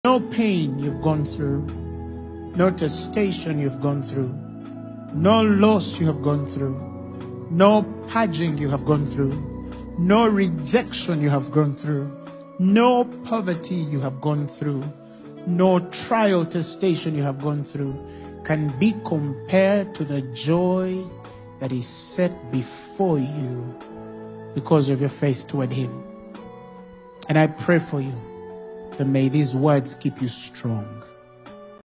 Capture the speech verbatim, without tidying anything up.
No pain you've gone through, no testation you've gone through, no loss you have gone through, no purging you have gone through, no rejection you have gone through, no poverty you have gone through, no trial testation you have gone through can be compared to the joy that is set before you because of your faith toward Him. And I pray for you that may these words keep you strong.